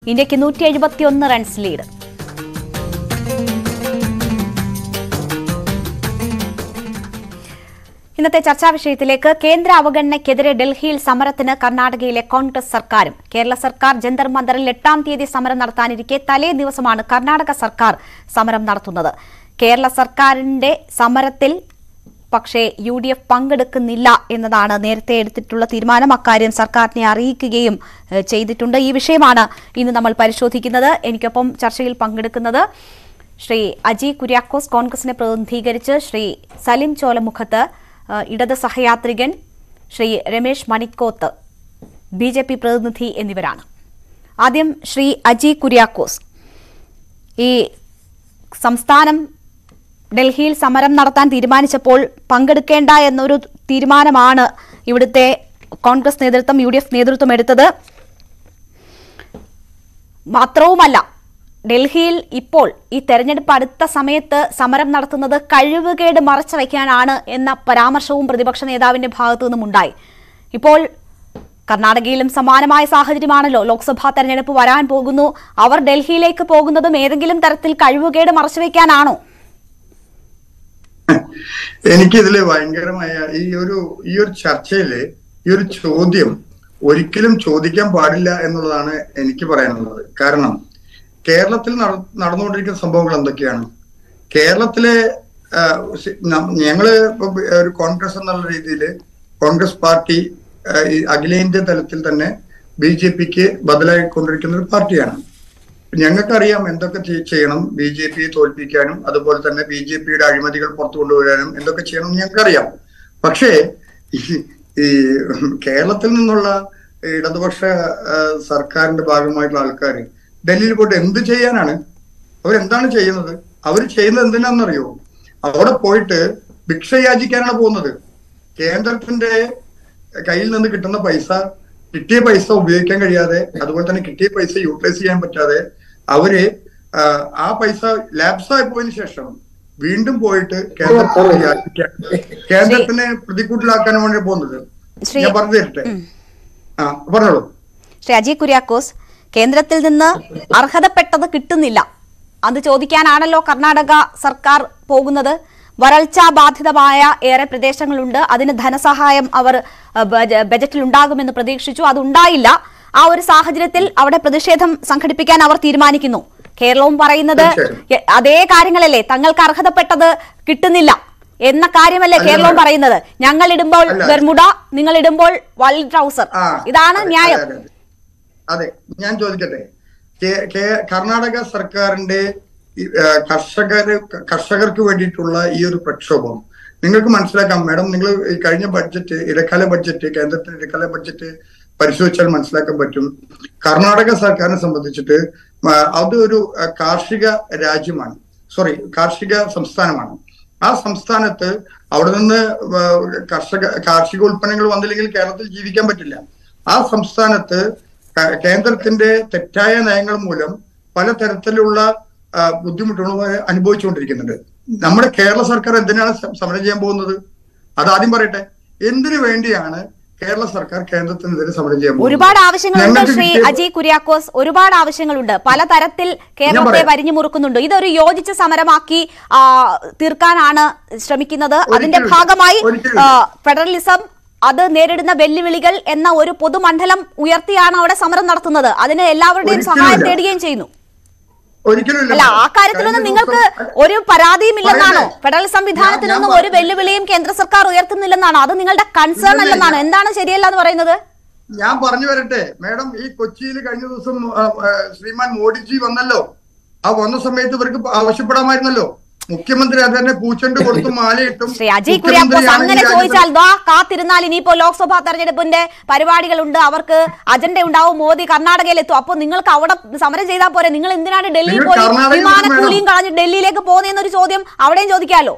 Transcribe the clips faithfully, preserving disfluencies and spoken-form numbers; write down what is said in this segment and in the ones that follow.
ഇന്ത്യക്ക് നൂറ്റി എഴുപത്തി ഒന്ന് റൺസ് ലീഡ്. ഇന്നത്തെ ചർച്ചാ വിഷയത്തിലേക്ക്. കേന്ദ്ര അവഗണനയ്ക്കെതിരെ ഡൽഹിയിൽ സമരത്തിന് കർണാടകയിലെ കോൺഗ്രസ് സർക്കാരും. കേരള സർക്കാർ ജന്തർ മന്ദറിൽ എട്ടാം തീയതി സമരം നടത്താനിരിക്കെ തലേ ദിവസമാണ് കർണാടക സർക്കാർ സമരം നടത്തുന്നത്. കേരള സർക്കാരിന്റെ സമരത്തിൽ പക്ഷേ യു ഡി എഫ് പങ്കെടുക്കുന്നില്ല എന്നതാണ് നേരത്തെ എടുത്തിട്ടുള്ള തീരുമാനം. അക്കാര്യം സർക്കാരിനെ അറിയിക്കുകയും ചെയ്തിട്ടുണ്ട്. ഈ വിഷയമാണ് ഇന്ന് നമ്മൾ പരിശോധിക്കുന്നത്. എനിക്കൊപ്പം ചർച്ചയിൽ പങ്കെടുക്കുന്നത് ശ്രീ അജി കുര്യാക്കോസ്, കോൺഗ്രസിനെ പ്രതിനിധീകരിച്ച് ശ്രീ സലിം ചോലമുഖത്ത്, ഇടത് സഹയാത്രികൻ Shri Ramesh Manikkoth, B J P പ്രതിനിധി എന്നിവരാണ്. ആദ്യം ശ്രീ അജി കുര്യാക്കോസ്, ഈ സംസ്ഥാനം ഡൽഹിയിൽ സമരം നടത്താൻ തീരുമാനിച്ചപ്പോൾ പങ്കെടുക്കേണ്ട എന്നൊരു തീരുമാനമാണ് ഇവിടുത്തെ കോൺഗ്രസ് നേതൃത്വം, യു ഡി എഫ് നേതൃത്വം എടുത്തത്. മാത്രവുമല്ല, ഡൽഹിയിൽ ഇപ്പോൾ ഈ തെരഞ്ഞെടുപ്പ് അടുത്ത സമയത്ത് സമരം നടത്തുന്നത് കഴിവുകേട് മറച്ചു വയ്ക്കാനാണ് എന്ന പരാമർശവും പ്രതിപക്ഷ നേതാവിന്റെ ഭാഗത്തു നിന്നും ഉണ്ടായി. ഇപ്പോൾ കർണാടകയിലും സമാനമായ സാഹചര്യമാണല്ലോ. ലോക്സഭാ തെരഞ്ഞെടുപ്പ് വരാൻ പോകുന്നു. അവർ ഡൽഹിയിലേക്ക് പോകുന്നതും ഏതെങ്കിലും തരത്തിൽ കഴിവുകേട് മറച്ചു വയ്ക്കാനാണോ? എനിക്കിതില് ഭയങ്കരമായ ഈ ഒരു ഈ ഒരു ചർച്ചയില് ഈ ഒരു ചോദ്യം ഒരിക്കലും ചോദിക്കാൻ പാടില്ല എന്നുള്ളതാണ് എനിക്ക് പറയാനുള്ളത്. കാരണം കേരളത്തിൽ നടന്നുകൊണ്ടിരിക്കുന്ന സംഭവങ്ങൾ എന്തൊക്കെയാണ്? കേരളത്തിലെ ഞങ്ങള് ഒരു കോൺഗ്രസ് എന്നുള്ള രീതിയിൽ കോൺഗ്രസ് പാർട്ടി അഖിലേന്ത്യാ തലത്തിൽ തന്നെ ബി ജെ പിക്ക് ബദലായിക്കൊണ്ടിരിക്കുന്ന ഒരു പാർട്ടിയാണ്. ഞങ്ങൾക്കറിയാം എന്തൊക്കെ ചെയ്യണം ബി ജെ പിയെ തോൽപ്പിക്കാനും അതുപോലെ തന്നെ ബി ജെ പിയുടെ അഴിമതികൾ പുറത്തു കൊണ്ടുവരാനും എന്തൊക്കെ ചെയ്യണം ഞങ്ങൾക്കറിയാം. പക്ഷേ ഈ കേരളത്തിൽ നിന്നുള്ള ഇടതുപക്ഷ സർക്കാരിന്റെ ഭാഗമായിട്ടുള്ള ആൾക്കാർ ഡൽഹിയിൽ പോയിട്ട് എന്ത് ചെയ്യാനാണ്? അവരെന്താണ് ചെയ്യുന്നത്? അവർ ചെയ്യുന്നത് എന്തിനാണെന്നറിയോ? അവിടെ പോയിട്ട് ഭിക്ഷ യാചിക്കാനാണ് പോകുന്നത്. കേന്ദ്രത്തിന്റെ കയ്യിൽ നിന്ന് കിട്ടുന്ന പൈസ, കിട്ടിയ പൈസ ഉപയോഗിക്കാൻ കഴിയാതെ, അതുപോലെ തന്നെ കിട്ടിയ പൈസ യൂട്ടിലൈസ് ചെയ്യാൻ പറ്റാതെ അവര് ആ പൈസ ലാപ്സായി പോയതിനു ശേഷം വീണ്ടും പോയിട്ട് കേന്ദ്രത്തിന് കേന്ദ്രത്തിനെ പ്രതികൂട്ടിലാക്കാനും വേണ്ടി പോകുന്നത്. ഞാൻ പറഞ്ഞു തരട്ടെ, ആ പറഞ്ഞോളൂ. ശ്രീ അജി കുര്യാക്കോസ്, കേന്ദ്രത്തിൽ നിന്ന് അർഹതപ്പെട്ടത് കിട്ടുന്നില്ല, അത് ചോദിക്കാനാണല്ലോ കർണാടക സർക്കാർ പോകുന്നത്. വരൾച്ചാ ബാധിതമായ ഏറെ പ്രദേശങ്ങളുണ്ട്. അതിന് ധനസഹായം അവർ ബജറ്റിൽ ഉണ്ടാകുമെന്ന് പ്രതീക്ഷിച്ചു, അതുണ്ടായില്ല. ആ ഒരു സാഹചര്യത്തിൽ അവിടെ പ്രതിഷേധം സംഘടിപ്പിക്കാൻ അവർ തീരുമാനിക്കുന്നു. കേരളവും പറയുന്നത് അതേ കാര്യങ്ങളല്ലേ, തങ്ങൾക്ക് അർഹതപ്പെട്ടത് കിട്ടുന്നില്ല എന്ന കാര്യമല്ലേ കേരളവും പറയുന്നത്. ഞങ്ങൾ ഇടുമ്പോൾ ബെർമുഡ, നിങ്ങൾ ഇടുമ്പോൾ വൈൽഡ് ട്രൗസർ, ഇതാണ് ന്യായം. അതെ, ഞാൻ ചോദിക്കട്ടെ, കർണാടക സർക്കാരിന്റെ കർഷകര് കർഷകർക്ക് വേണ്ടിയിട്ടുള്ള ഈ ഒരു പ്രക്ഷോഭം നിങ്ങൾക്ക് മനസ്സിലാക്കാം മാഡം. നിങ്ങൾ ഈ കഴിഞ്ഞ ബഡ്ജറ്റ്, ഇടക്കാല ബഡ്ജറ്റ്, കേന്ദ്രത്തിന്റെ ഇടക്കാല ബഡ്ജറ്റ് പരിശോധിച്ചാൽ മനസ്സിലാക്കാൻ പറ്റും. കർണാടക സർക്കാരിനെ സംബന്ധിച്ചിട്ട് അത് ഒരു കാർഷിക രാജ്യമാണ്, സോറി കാർഷിക സംസ്ഥാനമാണ്. ആ സംസ്ഥാനത്ത് അവിടെ നിന്ന് കർഷക കാർഷിക ഉൽപ്പന്നങ്ങൾ വന്നില്ലെങ്കിൽ കേരളത്തിൽ ജീവിക്കാൻ പറ്റില്ല. ആ സംസ്ഥാനത്ത് കേന്ദ്രത്തിന്റെ തെറ്റായ നയങ്ങൾ മൂലം പലതരത്തിലുള്ള ബുദ്ധിമുട്ടുകൾ അനുഭവിച്ചുകൊണ്ടിരിക്കുന്നുണ്ട്. നമ്മുടെ കേരള സർക്കാർ എന്തിനാണ് സമരം ചെയ്യാൻ പോകുന്നത്? അതാദ്യം പറയട്ടെ. എന്തിനു വേണ്ടിയാണ് കേരള സർക്കാർ കേന്ദ്രത്തിനെതിരെ സമരം ചെയ്യാൻ പോകുന്നത്? ഒരുപാട് ആവശ്യങ്ങളുണ്ട് ശ്രീ അജി കുര്യാക്കോസ്, ഒരുപാട് ആവശ്യങ്ങളുണ്ട്. പലതരത്തിൽ കേരളത്തെ വരിഞ്ഞു മുറുക്കുന്നുണ്ട്. ഇതൊരു യോജിച്ച സമരമാക്കി തീർക്കാനാണ് ശ്രമിക്കുന്നത്. അതിന്റെ ഭാഗമായി ഫെഡറലിസം, അത് നേരിടുന്ന വെല്ലുവിളികൾ എന്ന ഒരു പൊതുമണ്ഡലം ഉയർത്തിയാണ് അവിടെ സമരം നടത്തുന്നത്. അതിന് എല്ലാവരുടെയും സഹായം തേടുകയും ചെയ്യുന്നു. അല്ല, ആ കാര്യത്തിലൊന്നും നിങ്ങൾക്ക് ഒരു പരാതിയും ഇല്ലെന്നാണോ? ഫെഡറൽ സംവിധാനത്തിൽ നിന്നും ഒരു വെല്ലുവിളിയും കേന്ദ്ര സർക്കാർ ഉയർത്തുന്നില്ലെന്നാണോ? അത് നിങ്ങളുടെ കൺസേൺ അല്ലെന്നാണോ? എന്താണ് ശരിയല്ല എന്ന് പറയുന്നത്? ഞാൻ പറഞ്ഞു വരട്ടെ മാഡം. ഈ കൊച്ചിയിൽ കഴിഞ്ഞ ദിവസം ശ്രീമാൻ മോഡിജി വന്നല്ലോ. ആ വന്ന സമയത്ത് ഇവർക്ക് ആവശ്യപ്പെടാമായിരുന്നല്ലോ. മുഖ്യമന്ത്രി അത് തന്നെ പൂച്ചണ്ട് കൊടുത്തും മാലയിട്ടും. ശ്രീ അജി കുര്യാക്കോസ്, അങ്ങനെ ചോദിച്ചാൽ ദാ കാത്തിരുന്നാൽ ഇനിയിപ്പോ ലോക്സഭാ തെരഞ്ഞെടുപ്പിന്റെ പരിപാടികളുണ്ട്, അവർക്ക് അജണ്ട ഉണ്ടാവും, മോദി കർണാടകയിലെത്തും. അപ്പൊ നിങ്ങൾക്ക് അവിടെ സമരം ചെയ്താൽ പോരെ? നിങ്ങൾ എന്തിനാണ് ഡൽഹിയിൽ പോയി വിമാനക്കൂലിയും കളഞ്ഞ് ഡൽഹിയിലേക്ക് പോകുന്നതെന്നൊരു ചോദ്യം അവിടെയും ചോദിക്കാമല്ലോ.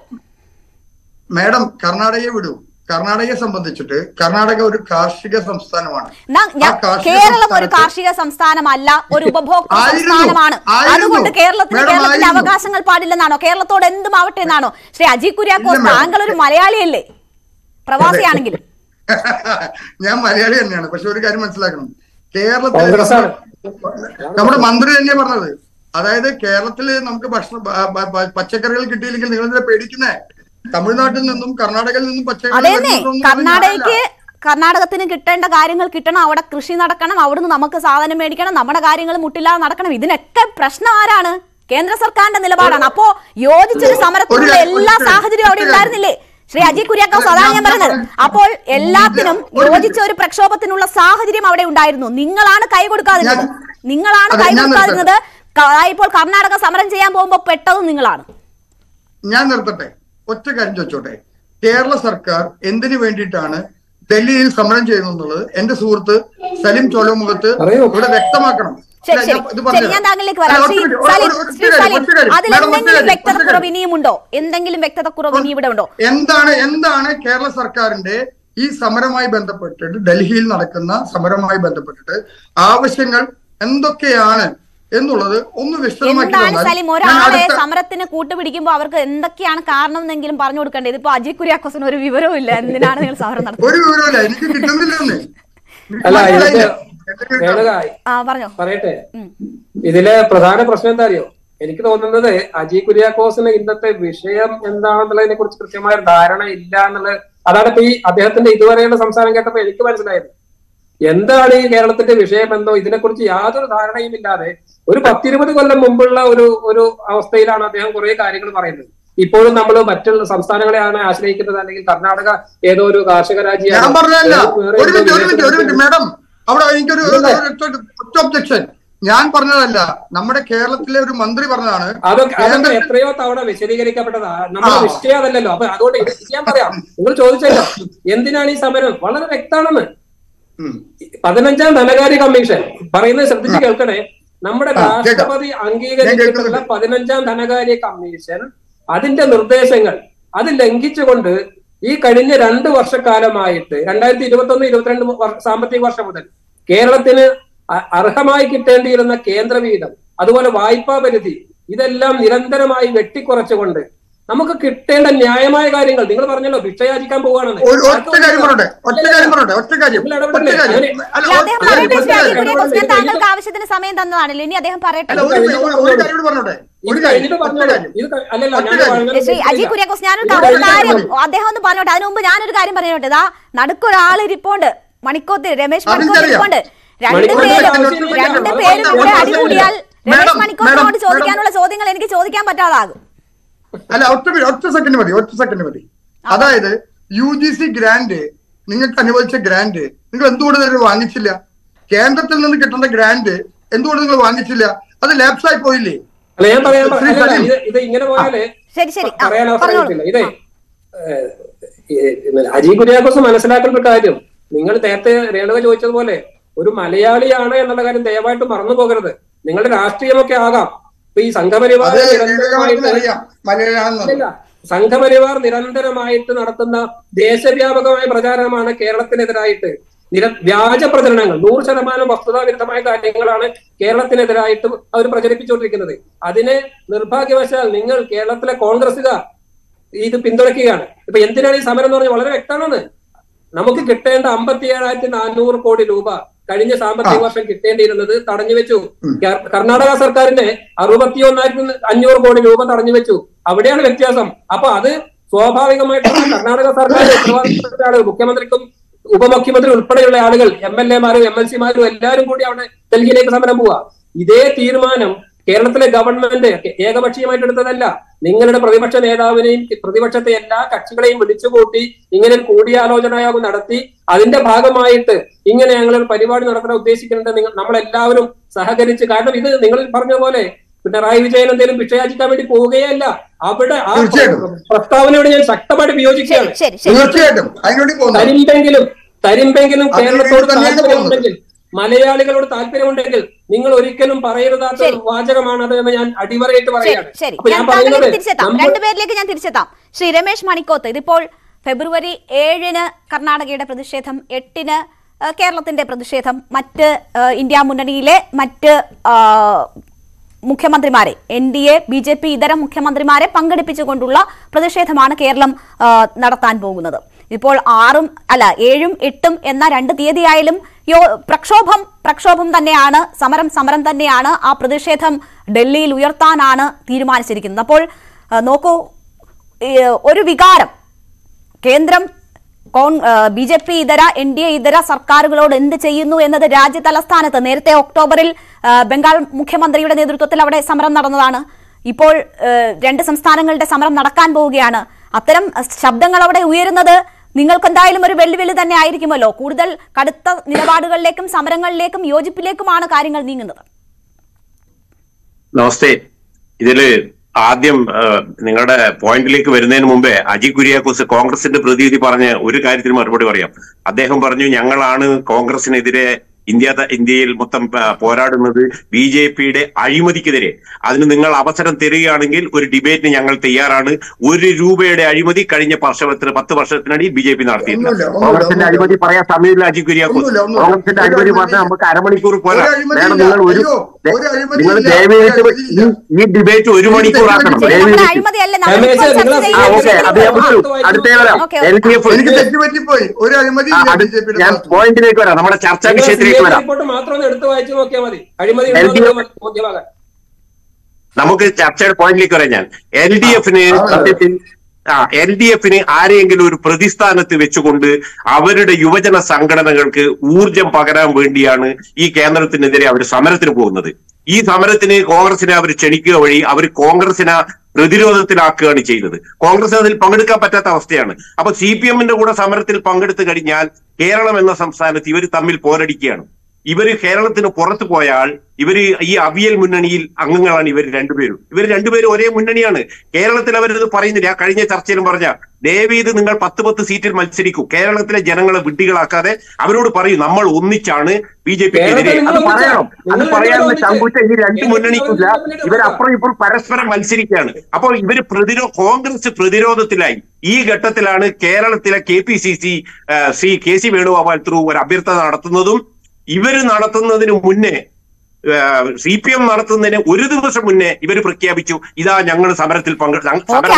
മാഡം, കർണാടകയെ വിടൂ. കർണാടകയെ സംബന്ധിച്ചിട്ട് കർണാടക ഒരു കാർഷിക സംസ്ഥാനമാണ്. കേരളം ഒരു കാർഷിക സംസ്ഥാനമല്ല, ഒരു ഉപഭോക്തൃ സംസ്ഥാനമാണ്. അതുകൊണ്ട് കേരളത്തിന് കേരളത്തിന്റെ അവകാശങ്ങൾ പാടില്ലെന്നാണോ? കേരളത്തോട് എന്തും ആവട്ടെ എന്നാണോ? ശ്രീ അജി കുര്യാക്കോസ്, താങ്കൾ ഒരു മലയാളിയല്ലേ, പ്രവാസിയാണെങ്കിലും? ഞാൻ മലയാളി തന്നെയാണ്. പക്ഷെ ഒരു കാര്യം മനസ്സിലാക്കണം, കേരളത്തിൽ നമ്മുടെ മന്ത്രി തന്നെയാ പറഞ്ഞത്. അതായത് കേരളത്തില് നമുക്ക് ഭക്ഷണം പച്ചക്കറികൾ കിട്ടിയില്ലെങ്കിൽ നിങ്ങൾ എന്തിനാ പേടിക്കുന്നേ? തമിഴ്നാട്ടിൽ നിന്നും കർണാടകയിൽ നിന്നും പച്ചക്കറി കർണാടകയ്ക്ക് കർണാടകത്തിന് കിട്ടേണ്ട കാര്യങ്ങൾ കിട്ടണം, അവിടെ കൃഷി നടക്കണം, അവിടുന്ന് നമുക്ക് സാധനം മേടിക്കണം, നമ്മുടെ കാര്യങ്ങൾ മുട്ടില്ലാതെ നടക്കണം. ഇതിനൊക്കെ പ്രശ്നം ആരാണ്? കേന്ദ്ര സർക്കാരിന്റെ നിലപാടാണ്. അപ്പോ യോജിച്ചൊരു സമരത്തിനുള്ള എല്ലാ സാഹചര്യവും അവിടെ ഉണ്ടായിരുന്നില്ലേ ശ്രീ അജി കുര്യാക്കോസ്? അതാണ് ഞാൻ പറഞ്ഞത്. അപ്പോൾ എല്ലാത്തിനും യോജിച്ച ഒരു പ്രക്ഷോഭത്തിനുള്ള സാഹചര്യം അവിടെ ഉണ്ടായിരുന്നു. നിങ്ങളാണ് കൈ കൊടുക്കാതിരുന്നത്, നിങ്ങളാണ് കൈ കൊടുക്കാതിരുന്നത്. ഇപ്പോൾ കർണാടക സമരം ചെയ്യാൻ പോകുമ്പോ പെട്ടതും നിങ്ങളാണ്. ഞാൻ നിർത്തട്ടെ, ഒറ്റ കാര്യം ചോദിച്ചോട്ടെ. കേരള സർക്കാർ എന്തിനു വേണ്ടിയിട്ടാണ് ഡൽഹിയിൽ സമരം ചെയ്യുന്നുള്ളത് എന്റെ സുഹൃത്ത് സലിം ചോലമുഖത്ത് ഇവിടെ വ്യക്തമാക്കണം. ഞാൻ താങ്കളിലേക്ക് വരാം. അതിലെന്തെങ്കിലും വ്യക്തതക്കുറവ് ഇനിയുമുണ്ടോ? എന്തെങ്കിലും വ്യക്തതക്കുറവ് ഇനി ഇവിടെ ഉണ്ടോ? എന്താണ് എന്താണ് കേരള സർക്കാരിന്റെ ഈ സമരവുമായി ബന്ധപ്പെട്ടിട്ട്, ഡൽഹിയിൽ നടക്കുന്ന സമരവുമായി ബന്ധപ്പെട്ടിട്ട് ആവശ്യങ്ങൾ എന്തൊക്കെയാണ് എന്നുള്ളത് ഒന്ന് വിശദമാക്കി. സലിം, ഒരാളെ സമരത്തിന് കൂട്ടുപിടിക്കുമ്പോ അവർക്ക് എന്തൊക്കെയാണ് കാരണം എന്നെങ്കിലും പറഞ്ഞു കൊടുക്കേണ്ടത്. ഇതിപ്പോ അജി കുര്യാക്കോസിന് ഒരു വിവരവും ഇല്ല എന്തിനാണ് നിങ്ങൾ സമരം നടത്തുന്നത്? ഒരു വിവരമില്ല, എനിക്ക് കിട്ടുന്നില്ലെന്ന്. പറഞ്ഞോ. പറയട്ടെ, ഇതിലെ പ്രധാന പ്രശ്നം എന്താ അറിയോ? എനിക്ക് തോന്നുന്നത് അജി കുര്യാക്കോസിന് ഇന്നത്തെ വിഷയം എന്താണെന്നുള്ളതിനെ കുറിച്ച് കൃത്യമായ ധാരണ ഇല്ല എന്നുള്ളത്. അതാണ് ഇപ്പൊ ഈ അദ്ദേഹത്തിന്റെ ഇതുവരെയുള്ള സംസാരം കേട്ടപ്പോ എനിക്ക് മനസ്സിലായത്. എന്താണ് ഈ കേരളത്തിന്റെ വിഷയമെന്നോ ഇതിനെക്കുറിച്ച് യാതൊരു ധാരണയും ഇല്ലാതെ ഒരു പത്തിരുപത് കൊല്ലം മുമ്പുള്ള ഒരു ഒരു അവസ്ഥയിലാണ് അദ്ദേഹം കുറെ കാര്യങ്ങൾ പറയുന്നത്. ഇപ്പോഴും നമ്മൾ മറ്റുള്ള സംസ്ഥാനങ്ങളെയാണ് ആശ്രയിക്കുന്നത്, അല്ലെങ്കിൽ കർണാടക ഏതോ ഒരു കാർഷിക രാജ്യമാണ്. അവിടെ എനിക്കൊരു ഒബ്ജക്ഷൻ, ഞാൻ പറഞ്ഞതല്ല, നമ്മുടെ കേരളത്തിലെ ഒരു മന്ത്രി പറഞ്ഞതാണ്. അതൊക്കെ അതൊക്കെ എത്രയോ തവണ വിശദീകരിക്കപ്പെട്ടതാ. നമ്മുടെ വിഷയം അതല്ലല്ലോ. അപ്പൊ അതുകൊണ്ട് ഞാൻ പറയാം, നിങ്ങൾ ചോദിച്ചല്ലോ എന്തിനാണ് ഈ സമരം, വളരെ വ്യക്തമാണെന്ന്. പതിനഞ്ചാം ധനകാര്യ കമ്മീഷൻ പറയുന്നത് ശ്രദ്ധിച്ച് കേൾക്കണേ. നമ്മുടെ രാഷ്ട്രപതി അംഗീകരിച്ചിട്ടുള്ള പതിനഞ്ചാം ധനകാര്യ കമ്മീഷൻ അതിന്റെ നിർദ്ദേശങ്ങൾ അത് ലംഘിച്ചുകൊണ്ട് ഈ കഴിഞ്ഞ രണ്ട് വർഷക്കാലമായിട്ട് രണ്ടായിരത്തി ഇരുപത്തി ഒന്ന് ഇരുപത്തിരണ്ട് സാമ്പത്തിക വർഷം മുതൽ കേരളത്തിന് അർഹമായി കിട്ടേണ്ടിയിരുന്ന കേന്ദ്ര വീതം, അതുപോലെ വായ്പാ പരിധി, ഇതെല്ലാം നിരന്തരമായി വെട്ടിക്കുറച്ചുകൊണ്ട് നമുക്ക് കിട്ടേണ്ട ന്യായമായ കാര്യങ്ങൾ, നിങ്ങൾ പറഞ്ഞല്ലോ ഭിക്ഷയാചിക്കാൻ പോവുകയാണെന്ന്. താങ്കൾക്ക് ആവശ്യത്തിന് സമയം തന്നതാണല്ലോ, ഇനി അദ്ദേഹം പറയട്ടെ. ശ്രീ അജി കുര്യാക്കോസ്, ഞാനൊരു കാര്യം അദ്ദേഹം ഒന്ന് പറഞ്ഞോട്ടെ. അതിനു മുമ്പ് ഞാനൊരു കാര്യം പറഞ്ഞോട്ടെ. ഇതാ നടുക്കൊരാൾ ഇരിപ്പുണ്ട്, മണിക്കോത്ത് രമേശ് മണിക്കോത്ത് ഇരിപ്പുണ്ട്. രണ്ടുപേരും രണ്ടുപേരും ഇവിടെ അടികൂടിയാൽ രമേശ് മണിക്കോത്തിനോട് ചോദിക്കാനുള്ള ചോദ്യങ്ങൾ എനിക്ക് ചോദിക്കാൻ പറ്റാതാകും. അല്ല, ഒറ്റ ഒറ്റ സെക്കൻഡ് മതി, ഒറ്റ സെക്കൻഡ് മതി. അതായത് യു ജി സി ഗ്രാന്റ്, നിങ്ങൾക്ക് അനുവദിച്ച ഗ്രാന്റ് നിങ്ങൾ എന്തുകൊണ്ട് നിങ്ങൾ വാങ്ങിച്ചില്ല? കേന്ദ്രത്തിൽ നിന്ന് കിട്ടേണ്ട ഗ്രാന്റ് എന്തുകൊണ്ട് നിങ്ങൾ വാങ്ങിച്ചില്ല? അത് ലാപ്സായി പോയില്ലേ? ഇത് ഇങ്ങനെ പോയാലേ പറയാൻ അവസരമില്ല. ഇതേ അജി കുര്യാക്കോസ് മനസ്സിലാക്കേണ്ട ഒരു കാര്യം, നിങ്ങൾ നേരത്തെ രേണുക ചോദിച്ചതുപോലെ ഒരു മലയാളിയാണ് എന്നുള്ള കാര്യം ദയവായിട്ട് മറന്നു പോകരുത്. നിങ്ങളുടെ രാഷ്ട്രീയമൊക്കെ ആകാം. ഇപ്പൊ ഈ സംഘപരിവാർ സംഘപരിവാർ നിരന്തരമായിട്ട് നടത്തുന്ന ദേശവ്യാപകമായ പ്രചാരണമാണ് കേരളത്തിനെതിരായിട്ട്. നിര വ്യാജ പ്രചരണങ്ങൾ, നൂറ് ശതമാനം വസ്തുതാവിരുദ്ധമായ കാര്യങ്ങളാണ് കേരളത്തിനെതിരായിട്ട് അവർ പ്രചരിപ്പിച്ചുകൊണ്ടിരിക്കുന്നത്. അതിനെ നിർഭാഗ്യവശാൽ നിങ്ങൾ കേരളത്തിലെ കോൺഗ്രസുകാർ ഇത് പിന്തുണയ്ക്കുകയാണ്. ഇപ്പൊ എന്തിനാണ് ഈ സമരം എന്ന് പറഞ്ഞാൽ വളരെ വ്യക്തമാണ്. നമുക്ക് കിട്ടേണ്ട അമ്പത്തി ഏഴായിരത്തി നാനൂറ് കോടി രൂപ കഴിഞ്ഞ സാമ്പത്തിക വർഷം കിട്ടേണ്ടിയിരുന്നത് തടഞ്ഞു വെച്ചു. കർണാടക സർക്കാരിന്റെ അറുപത്തി ഒന്നായിരത്തി അഞ്ഞൂറ് കോടി രൂപ തടഞ്ഞു വെച്ചു. അവിടെയാണ് വ്യത്യാസം. അപ്പൊ അത് സ്വാഭാവികമായിട്ടും കർണാടക സർക്കാർ ഉത്തരവാദിത്തപ്പെട്ട ആളുകൾ, മുഖ്യമന്ത്രിക്കും ഉപമുഖ്യമന്ത്രി ഉൾപ്പെടെയുള്ള ആളുകൾ, എം എൽ എമാരും എം എൽ സിമാരും എല്ലാവരും കൂടി അവിടെ ഡൽഹിയിലേക്ക് സമരം പോവുക. ഇതേ തീരുമാനം കേരളത്തിലെ ഗവൺമെന്റ് ഏകപക്ഷീയമായിട്ട് എടുത്തതല്ല. നിങ്ങളുടെ പ്രതിപക്ഷ നേതാവിനെയും പ്രതിപക്ഷത്തെ എല്ലാ കക്ഷികളെയും വിളിച്ചുകൂട്ടി ഇങ്ങനെ ഒരു കൂടിയാലോചന യോഗം നടത്തി അതിന്റെ ഭാഗമായിട്ട് ഇങ്ങനെ ഞങ്ങളൊരു പരിപാടി നടത്താൻ ഉദ്ദേശിക്കുന്നുണ്ട്. നിങ്ങൾ നമ്മളെല്ലാവരും സഹകരിച്ച്, കാരണം ഇത് നിങ്ങൾ പറഞ്ഞ പോലെ പിണറായി വിജയൻ എന്തെങ്കിലും ഭിക്ഷയാചിക്കാൻ വേണ്ടി പോവുകയല്ല. അവിടെ ആ പ്രസ്താവനയോട് ഞാൻ ശക്തമായിട്ട് വിയോജിക്കുകയാണ്. തരിമ്പെങ്കിലും തരിമ്പെങ്കിലും കേരളത്തോട് താല്പര്യമുണ്ടെങ്കിൽ, മലയാളികളോട് താല്പര്യമുണ്ടെങ്കിൽ നിങ്ങൾ ഒരിക്കലും പറയരുതാത്ത വാചകമാണ് അത് എന്ന് ഞാൻ അടിവരയിട്ട് പറയുകയാണ്. രണ്ടുപേരിലേക്ക് ഞാൻ തിരിച്ചെത്താം. ശ്രീ രമേശ് മണിക്കോത്ത്, ഇതിപ്പോൾ ഫെബ്രുവരി ഏഴിന് കർണാടകയുടെ പ്രതിഷേധം, എട്ടിന് കേരളത്തിന്റെ പ്രതിഷേധം, മറ്റ് ഇന്ത്യ മുന്നണിയിലെ മറ്റ് മുഖ്യമന്ത്രിമാരെ, N D A B J P ഇതര മുഖ്യമന്ത്രിമാരെ പങ്കെടുപ്പിച്ചുകൊണ്ടുള്ള പ്രതിഷേധമാണ് കേരളം നടത്താൻ പോകുന്നത്. ഇപ്പോൾ ആറും അല്ല ഏഴും എട്ടും എന്ന രണ്ട് തീയതിയായാലും യോ പ്രക്ഷോഭം പ്രക്ഷോഭം തന്നെയാണ്, സമരം സമരം തന്നെയാണ്. ആ പ്രതിഷേധം ഡൽഹിയിൽ ഉയർത്താനാണ് തീരുമാനിച്ചിരിക്കുന്നത്. അപ്പോൾ നോക്കൂ, ഒരു വികാരം കേന്ദ്രം കോൺ ബി ജെ പി ഇതര എൻ ഡി എ ഇതര സർക്കാരുകളോട് എന്ത് ചെയ്യുന്നു എന്നത് രാജ്യ തലസ്ഥാനത്ത് നേരത്തെ ഒക്ടോബറിൽ ബംഗാൾ മുഖ്യമന്ത്രിയുടെ നേതൃത്വത്തിൽ അവിടെ സമരം നടന്നതാണ്. ഇപ്പോൾ രണ്ട് സംസ്ഥാനങ്ങളുടെ സമരം നടക്കാൻ പോവുകയാണ്. അത്തരം ശബ്ദങ്ങൾ അവിടെ ഉയരുന്നത് നിങ്ങൾക്ക് എന്തായാലും ഒരു വെല്ലുവിളി തന്നെ ആയിരിക്കുമല്ലോ. കൂടുതൽ കടുത്ത നിലപാടുകളിലേക്കും സമരങ്ങളിലേക്കും യോജിപ്പിലേക്കുമാണ് കാര്യങ്ങൾ നീങ്ങുന്നത്. നമസ്തേ. ഇതില് ആദ്യം നിങ്ങളുടെ പോയിന്റിലേക്ക് വരുന്നതിന് മുമ്പേ അജി കുര്യാക്കോസ് കോൺഗ്രസിന്റെ പ്രതിനിധി പറഞ്ഞ ഒരു കാര്യത്തിന് മറുപടി പറയാം. അദ്ദേഹം പറഞ്ഞു, ഞങ്ങളാണ് കോൺഗ്രസിനെതിരെ ഇന്ത്യ ഇന്ത്യയിൽ മൊത്തം പോരാടുന്നത് ബി ജെ പിയുടെ അഴിമതിക്കെതിരെ. അതിന് നിങ്ങൾ അവസരം തരികയാണെങ്കിൽ ഒരു ഡിബേറ്റിന് ഞങ്ങൾ തയ്യാറാണ്. ഒരു രൂപയുടെ അഴിമതി കഴിഞ്ഞ വർഷത്തിന് പത്ത് വർഷത്തിനിടയിൽ ബി ജെ പി നടത്തിയിട്ടില്ല. കോൺഗ്രസിന്റെ അഴിമതി പറയാൻ സമയമില്ല അജി കുര്യാക്കോസ്. കോൺഗ്രസിന്റെ അഴിമതി പറഞ്ഞാൽ നമുക്ക് അരമണിക്കൂർ പോരാ. വേണം നിങ്ങൾ ഒരു നിങ്ങൾ ദയവേറ്റ് ഈ ഡിബേറ്റ് ഒരു മണിക്കൂർ ആക്കണം. ദയവേറ്റ് അടുത്തേ വരാം. എൽ ഡി എഫ് ഞാൻ പോയിന്റിലേക്ക് വരാം, നമ്മുടെ ചർച്ചാ വിഷയത്തിലേക്ക് വരാം. നമുക്ക് ചർച്ചയുടെ പോയിന്റിലേക്ക് വരാം. ഞാൻ എൽ ഡി എഫിന് സത്യത്തിൽ ആ എൽ ഡി എഫിന് ആരെങ്കിലും ഒരു പ്രതിസ്ഥാനത്ത് വെച്ചുകൊണ്ട് അവരുടെ യുവജന സംഘടനകൾക്ക് ഊർജം പകരാൻ വേണ്ടിയാണ് ഈ കേന്ദ്രത്തിനെതിരെ അവർ സമരത്തിന് പോകുന്നത്. ഈ സമരത്തിന് കോൺഗ്രസിനെ അവർ ക്ഷണിക്കുക വഴി അവർ കോൺഗ്രസിനെ പ്രതിരോധത്തിലാക്കുകയാണ് ചെയ്തത്. കോൺഗ്രസ് അതിൽ പങ്കെടുക്കാൻ പറ്റാത്ത അവസ്ഥയാണ്. അപ്പൊ സി പി എമ്മിന്റെ കൂടെ സമരത്തിൽ പങ്കെടുത്തു കഴിഞ്ഞാൽ കേരളം എന്ന സംസ്ഥാനത്ത് ഇവർ തമ്മിൽ പോരടിക്കുകയാണ്. ഇവര് കേരളത്തിന് പുറത്തു പോയാൽ ഇവര് ഈ അവിയൽ മുന്നണിയിൽ അംഗങ്ങളാണ് ഇവർ രണ്ടുപേരും. ഇവർ രണ്ടുപേരും ഒരേ മുന്നണിയാണ്. കേരളത്തിൽ അവരത് പറയുന്നില്ല. കഴിഞ്ഞ ചർച്ചയിലും പറഞ്ഞ ദയവീത് നിങ്ങൾ പത്ത് പത്ത് സീറ്റിൽ മത്സരിക്കൂ, കേരളത്തിലെ ജനങ്ങളെ വിഡ്ഢികളാക്കാതെ അവരോട് പറയൂ നമ്മൾ ഒന്നിച്ചാണ് ബി ജെ പിക്കെതിരെ. അത് പറയണം. അത് പറയാനുള്ള ചങ്കൂറ്റ ഈ രണ്ട് മുന്നണിക്കില്ല. ഇവരപ്പുറം ഇപ്പുറം പരസ്പരം മത്സരിക്കുകയാണ്. അപ്പോൾ ഇവര് പ്രതിരോ കോൺഗ്രസ് പ്രതിരോധത്തിലായി. ഈ ഘട്ടത്തിലാണ് കേരളത്തിലെ K P C C Shri K C Venugopal ത്രൂ ഒരു അഭ്യർത്ഥന നടത്തുന്നതും ഇവര് നടത്തുന്നതിന് മുന്നേ സി പി എം നടത്തുന്നതിന് ഒരു ദിവസം മുന്നേ ഇവർ പ്രഖ്യാപിച്ചു, ഇതാ ഞങ്ങൾ സമരത്തിൽ പങ്കെടുക്കും.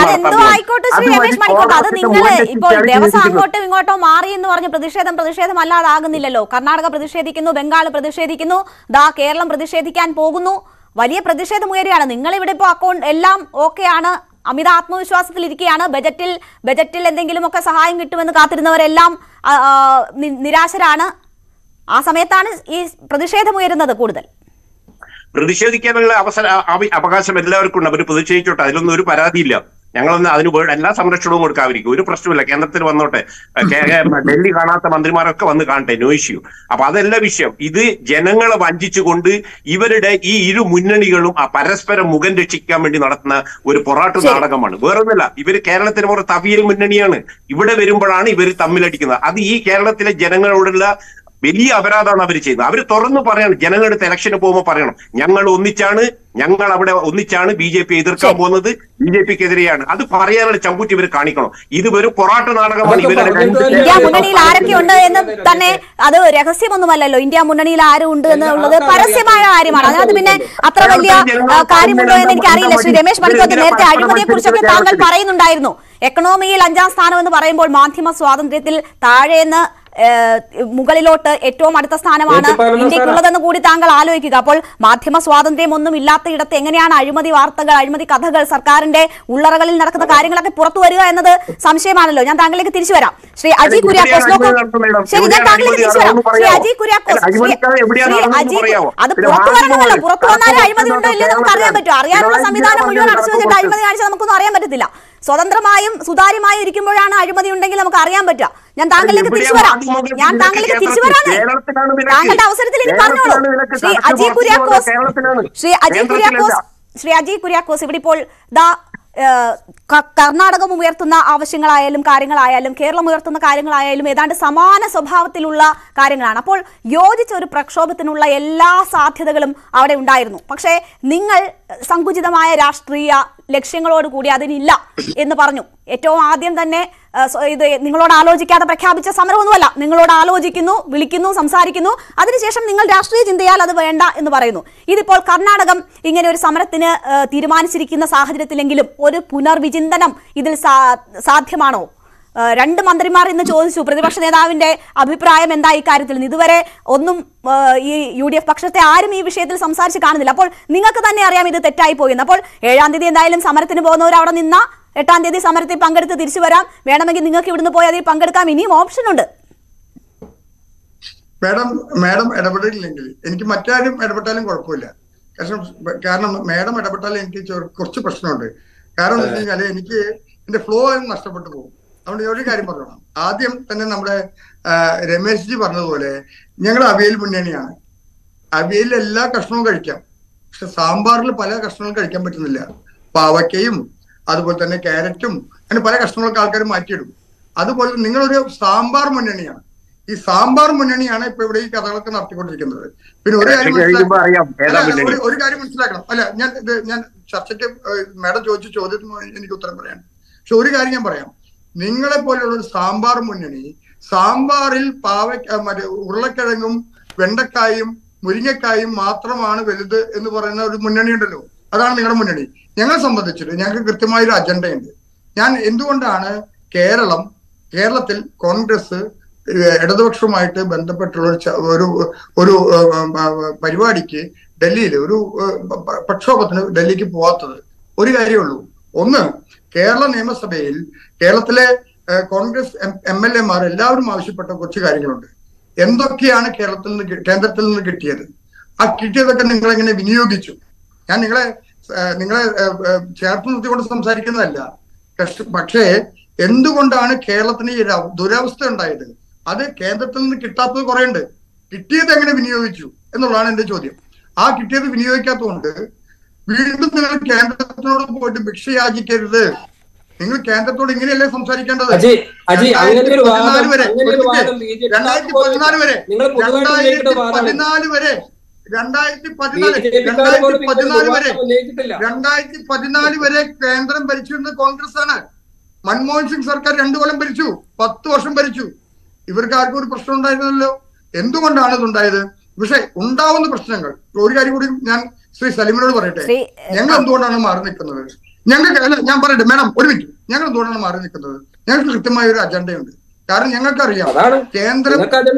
അത് നിങ്ങൾ ഇപ്പോൾ ദിവസം അങ്ങോട്ടും ഇങ്ങോട്ടോ മാറി എന്ന് പറഞ്ഞ് പ്രതിഷേധം പ്രതിഷേധം അല്ലാതാകുന്നില്ലല്ലോ. കർണാടക പ്രതിഷേധിക്കുന്നു, ബംഗാൾ പ്രതിഷേധിക്കുന്നു, ദാ കേരളം പ്രതിഷേധിക്കാൻ പോകുന്നു. വലിയ പ്രതിഷേധം ഉയരുകയാണ്. നിങ്ങൾ ഇവിടെ ഇപ്പോൾ അക്കൗണ്ട് എല്ലാം ഓക്കെയാണ്, അമിത ആത്മവിശ്വാസത്തിൽ ഇരിക്കുകയാണ്. ബജറ്റിൽ ബജറ്റിൽ എന്തെങ്കിലുമൊക്കെ സഹായം കിട്ടുമെന്ന് കാത്തിരുന്നവരെല്ലാം നിരാശരാണ്. ആ സമയത്താണ് ഈ പ്രതിഷേധമുയരുന്നത്. കൂടുതൽ പ്രതിഷേധിക്കാനുള്ള അവസര അവകാശം എല്ലാവർക്കും ഉണ്ട്. അവർ പ്രതിഷേധിച്ചോട്ടെ, അതിലൊന്നും ഒരു പരാതിയില്ല. ഞങ്ങളൊന്ന് അതിന് എല്ലാ സംരക്ഷണവും കൊടുക്കാതിരിക്കും, ഒരു പ്രശ്നമില്ല. കേന്ദ്രത്തിൽ വന്നോട്ടെ, ഡൽഹി കാണാത്ത മന്ത്രിമാരൊക്കെ വന്ന് കാണട്ടെ, നോ ഇഷ്യൂ. അപ്പൊ അതല്ല വിഷയം. ഇത് ജനങ്ങളെ വഞ്ചിച്ചുകൊണ്ട് ഇവരുടെ ഈ ഇരു മുന്നണികളും ആ പരസ്പരം മുഖം രക്ഷിക്കാൻ വേണ്ടി നടത്തുന്ന ഒരു പൊറാട്ട് നാടകമാണ്. വേറൊന്നുമില്ല. ഇവര് കേരളത്തിന് പുറത്ത് അവിയൽ മുന്നണിയാണ്. ഇവിടെ വരുമ്പോഴാണ് ഇവർ തമ്മിലടിക്കുന്നത്. അത് ഈ കേരളത്തിലെ ജനങ്ങളോടുള്ള വലിയ അപരാധമാണ് അവർ ചെയ്യുന്നത്. അവർ തുറന്നു പറയണം. ജനങ്ങളുടെ ഇലക്ഷന് പോകുമ്പോൾ പറയണം, ഞങ്ങൾ ഒന്നിച്ചാണ്, ഞങ്ങൾ അവിടെ ഒന്നിച്ചാണ് ബി ജെ പി എതിർക്കാൻ പോകുന്നത്, ബി ജെ പിക്കെതിരെയാണ്. അത് പറയാനുള്ള ചങ്കൂറ്റി ഇവർ കാണിക്കണം. ഇത് ഒരു പൊറാട്ട നാടകമാണ്. ഇന്ത്യ മുന്നണിയിൽ ആരൊക്കെ ഉണ്ട് എന്ന് തന്നെ അത് രഹസ്യമൊന്നുമല്ലല്ലോ. ഇന്ത്യ മുന്നണിയിൽ ആരും ഉണ്ട് എന്നുള്ളത് പരസ്യമായ കാര്യമാണ്. അതിനകത്ത് പിന്നെ അത്ര വലിയ കാര്യമുണ്ടോ എന്ന് എനിക്കറിയില്ല. ശ്രീ രമേശ് പണിക്കോത്ത്, നേരത്തെ അഴിമതിയെ കുറിച്ചൊക്കെ താങ്കൾ പറയുന്നുണ്ടായിരുന്നു. എക്കണോമിയിൽ അഞ്ചാം സ്ഥാനം എന്ന് പറയുമ്പോൾ മാധ്യമ സ്വാതന്ത്ര്യത്തിൽ താഴേന്ന് മുകളിലോട്ട് ഏറ്റവും അടുത്ത സ്ഥാനമാണ് ഇന്ത്യക്കുള്ളതെന്ന് കൂടി താങ്കൾ ആലോചിക്കുക. അപ്പോൾ മാധ്യമ സ്വാതന്ത്ര്യം ഒന്നും ഇല്ലാത്ത ഇടത്ത് എങ്ങനെയാണ് അഴിമതി വാർത്തകൾ, അഴിമതി കഥകൾ, സർക്കാരിന്റെ ഉള്ളറകളിൽ നടക്കുന്ന കാര്യങ്ങളൊക്കെ പുറത്തു വരിക എന്നത് സംശയമാണല്ലോ. ഞാൻ താങ്കളിലേക്ക് തിരിച്ചു വരാം. ശ്രീ അജി കുര്യാക്കോസ്, ശരി, ഞാൻ താങ്കളിലേക്ക് തിരിച്ചു വരാം. ശ്രീ അജി കുര്യാക്കോസ്, അത് പുറത്തു വരണമല്ലോ. പുറത്തു വന്നാലും അഴിമതി ഉണ്ടോ ഇല്ലയോ നമുക്ക് അറിയാൻ പറ്റും. അറിയാനുള്ള സംവിധാനം മുഴുവൻ അടച്ചു വെച്ചിട്ട് അഴിമതി കാണിച്ചാൽ നമുക്കൊന്നും അറിയാൻ പറ്റത്തില്ല. സ്വതന്ത്രമായും സുതാര്യമായും ഇരിക്കുമ്പോഴാണ് അഴിമതി ഉണ്ടെങ്കിൽ നമുക്ക് അറിയാൻ പറ്റുക. ഞാൻ താങ്കളിലേക്ക് തിരിച്ചു വരാം. ഞാൻ താങ്കളിലേക്ക് തിരിച്ചു വരാനേ താങ്കളുടെ അവസരത്തിൽ ഇനി പറഞ്ഞോളൂ. ശ്രീ അജി കുര്യാക്കോസ്, ശ്രീ അജി കുര്യാക്കോസ് ശ്രീ അജി കുര്യാക്കോസ് ഇവിടെ ഇപ്പോൾ ദാ കർണാടകം ഉയർത്തുന്ന ആവശ്യങ്ങളായാലും കാര്യങ്ങളായാലും കേരളം ഉയർത്തുന്ന കാര്യങ്ങളായാലും ഏതാണ്ട് സമാന സ്വഭാവത്തിലുള്ള കാര്യങ്ങളാണ്. അപ്പോൾ യോജിച്ച ഒരു പ്രക്ഷോഭത്തിനുള്ള എല്ലാ സാധ്യതകളും അവിടെ ഉണ്ടായിരുന്നു. പക്ഷേ നിങ്ങൾ സങ്കുചിതമായ രാഷ്ട്രീയ ലക്ഷ്യങ്ങളോടുകൂടി അതിനില്ല എന്ന് പറഞ്ഞു. ഏറ്റവും ആദ്യം തന്നെ ഇത് നിങ്ങളോട് ആലോചിക്കാതെ പ്രഖ്യാപിച്ച സമരമൊന്നുമല്ല. നിങ്ങളോട് ആലോചിക്കുന്നു, വിളിക്കുന്നു, സംസാരിക്കുന്നു, അതിനുശേഷം നിങ്ങൾ രാഷ്ട്രീയ ചിന്തയാൽ അത് വേണ്ട എന്ന് പറയുന്നു. ഇതിപ്പോൾ കർണാടകം ഇങ്ങനെ ഒരു സമരത്തിന് തീരുമാനിച്ചിരിക്കുന്ന സാഹചര്യത്തിലെങ്കിലും ഒരു പുനർവിചിന്തനം ഇതിൽ സാധ്യമാണോ? രണ്ട് മന്ത്രിമാർ ഇന്ന് ചോദിച്ചു പ്രതിപക്ഷ നേതാവിന്റെ അഭിപ്രായം എന്താ ഇക്കാര്യത്തിൽ. ഇതുവരെ ഒന്നും ഈ യു ഡി എഫ് പക്ഷത്തെ ആരും ഈ വിഷയത്തിൽ സംസാരിച്ച് കാണുന്നില്ല. അപ്പോൾ നിങ്ങൾക്ക് തന്നെ അറിയാം ഇത് തെറ്റായി പോയെന്ന്. അപ്പോൾ ഏഴാം തീയതി എന്തായാലും സമരത്തിന് പോകുന്നവർ അവിടെ നിന്ന എട്ടാം തീയതി സമരത്തിൽ പങ്കെടുത്ത് തിരിച്ചു വരാം. വേണമെങ്കിൽ നിങ്ങൾക്ക് ഇവിടുന്ന് പോയി അതിൽ പങ്കെടുക്കാം. ഇനിയും ഓപ്ഷൻ ഉണ്ട്. മാഡം മാഡം ഇടപെടില്ലെങ്കിൽ എനിക്ക് മറ്റാരും ഇടപെട്ടാലും കുഴപ്പമില്ല. കാരണം കാരണം മാഡം ഇടപെട്ടാലും എനിക്ക് കുറച്ച് പ്രശ്നമുണ്ട്. കാരണം എന്താ വെച്ച് കഴിഞ്ഞാല് എനിക്ക് എന്റെ ഫ്ലോ നഷ്ടപ്പെട്ടു പോകും. അതുകൊണ്ട് ഒരു കാര്യം പറയണം. ആദ്യം തന്നെ നമ്മുടെ രമേശ് ജി പറഞ്ഞതുപോലെ ഞങ്ങൾ അവിയൽ മുന്നണിയാണ്. അവിയലിൽ എല്ലാ കഷ്ണവും കഴിക്കാം, പക്ഷെ സാമ്പാറിൽ പല കഷ്ണങ്ങളും കഴിക്കാൻ പറ്റുന്നില്ല. പാവയ്ക്കയും അതുപോലെ തന്നെ ക്യാരറ്റും അങ്ങനെ പല കഷ്ണങ്ങളൊക്കെ ആൾക്കാർ മാറ്റിയിടും. അതുപോലെ നിങ്ങളൊരു സാമ്പാർ മുന്നണിയാണ്. ഈ സാമ്പാർ മുന്നണിയാണ് ഇപ്പൊ ഇവിടെ ഈ കഥകളൊക്കെ നടത്തിക്കൊണ്ടിരിക്കുന്നത്. പിന്നെ ഒരു കാര്യം ഒരു കാര്യം മനസ്സിലാക്കണം. അല്ല ഞാൻ ഇത് ഞാൻ ചർച്ചയ്ക്ക് മാഡം ചോദിച്ച ചോദ്യത്തിന് എനിക്ക് ഉത്തരം പറയാൻ. പക്ഷെ ഒരു കാര്യം ഞാൻ പറയാം. നിങ്ങളെ പോലെയുള്ള ഒരു സാമ്പാർ മുന്നണി സാമ്പാറിൽ പാവ മറ്റേ ഉരുളക്കിഴങ്ങും വെണ്ടക്കായും മുരിങ്ങക്കായും മാത്രമാണ് വലുത് എന്ന് പറയുന്ന ഒരു മുന്നണി ഉണ്ടല്ലോ, അതാണ് നിങ്ങളുടെ മുന്നണി. ഞങ്ങളെ സംബന്ധിച്ചിട്ട് ഞങ്ങൾക്ക് കൃത്യമായൊരു അജണ്ടയുണ്ട്. ഞാൻ എന്തുകൊണ്ടാണ് കേരളം കേരളത്തിൽ കോൺഗ്രസ് ഇടതുപക്ഷവുമായിട്ട് ബന്ധപ്പെട്ടുള്ള ഒരു ഒരു പരിപാടിക്ക് ഡൽഹിയിൽ ഒരു പ്രക്ഷോഭത്തിന് ഡൽഹിക്ക് പോവാത്തത് ഒരു കാര്യമുള്ളൂ. ഒന്ന്, കേരള നിയമസഭയിൽ കേരളത്തിലെ കോൺഗ്രസ് എം എൽ എമാർ എല്ലാവരും ആവശ്യപ്പെട്ട കുറച്ച് കാര്യങ്ങളുണ്ട്. എന്തൊക്കെയാണ് കേരളത്തിൽ നിന്ന് കേന്ദ്രത്തിൽ നിന്ന് കിട്ടിയത്? ആ കിട്ടിയതൊക്കെ നിങ്ങൾ എങ്ങനെ വിനിയോഗിച്ചു? ഞാൻ നിങ്ങളെ നിങ്ങളെ ചേർത്ത് നിർത്തിക്കൊണ്ട് സംസാരിക്കുന്നതല്ല. പക്ഷേ എന്തുകൊണ്ടാണ് കേരളത്തിന് ഈ ദുരവസ്ഥ ഉണ്ടായത്? അത് കേന്ദ്രത്തിൽ നിന്ന് കിട്ടാത്തത് കുറെ ഉണ്ട്. കിട്ടിയത് എങ്ങനെ വിനിയോഗിച്ചു എന്നുള്ളതാണ് എന്റെ ചോദ്യം. ആ കിട്ടിയത് വിനിയോഗിക്കാത്തതുകൊണ്ട് വീണ്ടും നിങ്ങൾ കേന്ദ്രത്തിനോട് പോയിട്ട് ഭിക്ഷ യാചിക്കരുത്. നിങ്ങൾ കേന്ദ്രത്തോട് ഇങ്ങനെയല്ലേ സംസാരിക്കേണ്ടത്? രണ്ടായിരത്തി പതിനാല് വരെ രണ്ടായിരത്തി പതിനാല് വരെ രണ്ടായിരത്തി പതിനാല് വരെ രണ്ടായിരത്തി പതിനാല് രണ്ടായിരത്തി പതിനാല് വരെ രണ്ടായിരത്തി പതിനാല് വരെ കേന്ദ്രം ഭരിച്ചിരുന്നത് കോൺഗ്രസ് ആണ്. മൻമോഹൻ സിംഗ് സർക്കാർ രണ്ടു കൊല്ലം ഭരിച്ചു, പത്ത് വർഷം ഭരിച്ചു. ഇവർക്ക് ആർക്കും ഒരു പ്രശ്നം ഉണ്ടായിരുന്നല്ലോ. എന്തുകൊണ്ടാണ് ഇതുണ്ടായത്? പക്ഷെ ഉണ്ടാവുന്ന പ്രശ്നങ്ങൾ ഒരു കാര്യം കൂടി ഞാൻ ശ്രീ സലിമിനോട് പറയട്ടെ. ഞങ്ങൾ എന്തുകൊണ്ടാണ് മാറി നിൽക്കുന്നത്? ഞങ്ങൾക്ക് അല്ല, ഞാൻ പറയട്ടെ മാഡം, ഒരു മിനിറ്റ്. ഞങ്ങൾ എന്തുകൊണ്ടാണ് മാറി നിൽക്കുന്നത്? ഞങ്ങൾക്ക് കൃത്യമായ ഒരു അജണ്ടയുണ്ട്. കാരണം ഞങ്ങൾക്കറിയാം കേന്ദ്രം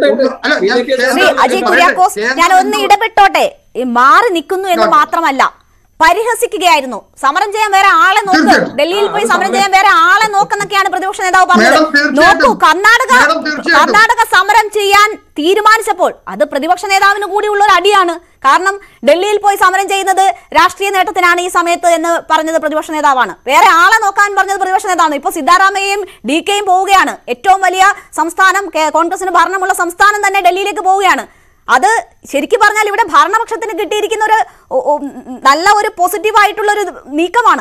ഞാൻ ഒന്ന് ഇടപെട്ടോട്ടെ. മാറി നിൽക്കുന്നു എന്ന് മാത്രമല്ല, പരിഹസിക്കുകയായിരുന്നു. സമരം ചെയ്യാൻ വേറെ ആളെ നോക്ക്, ഡൽഹിയിൽ പോയി സമരം ചെയ്യാൻ വേറെ ആളെ നോക്കെന്നൊക്കെയാണ് പ്രതിപക്ഷ നേതാവ് പറഞ്ഞത്. നോക്കൂ, കർണാടക കർണാടക സമരം ചെയ്യാൻ തീരുമാനിച്ചപ്പോൾ അത് പ്രതിപക്ഷ നേതാവിന് കൂടിയുള്ള ഒരു അടിയാണ്. കാരണം ഡൽഹിയിൽ പോയി സമരം ചെയ്യുന്നത് രാഷ്ട്രീയ നേട്ടത്തിനാണ് ഈ സമയത്ത് എന്ന് പറഞ്ഞത് പ്രതിപക്ഷ നേതാവാണ്. വേറെ ആളെ നോക്കാൻ പറഞ്ഞത് പ്രതിപക്ഷ നേതാവാണ്. ഇപ്പൊ സിദ്ധാരാമയ്യയും ഡി കെയും പോവുകയാണ്. ഏറ്റവും വലിയ സംസ്ഥാനം, കോൺഗ്രസിന് ഭരണമുള്ള സംസ്ഥാനം തന്നെ ഡൽഹിയിലേക്ക് പോവുകയാണ്. അത് ശരിക്കും പറഞ്ഞാൽ ഇവിടെ ഭരണപക്ഷത്തിന് കിട്ടിയിരിക്കുന്ന ഒരു നല്ല ഒരു പോസിറ്റീവ് ആയിട്ടുള്ള ഒരു നീക്കമാണ്.